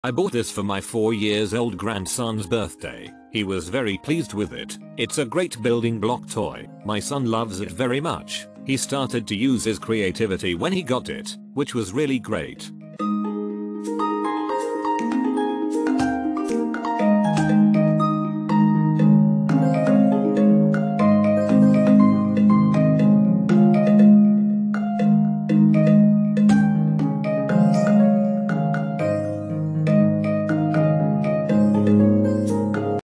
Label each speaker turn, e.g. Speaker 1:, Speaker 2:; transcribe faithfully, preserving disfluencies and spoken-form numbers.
Speaker 1: I bought this for my four years old grandson's birthday. He was very pleased with it. It's a great building block toy. My son loves it very much. He started to use his creativity when he got it, which was really great.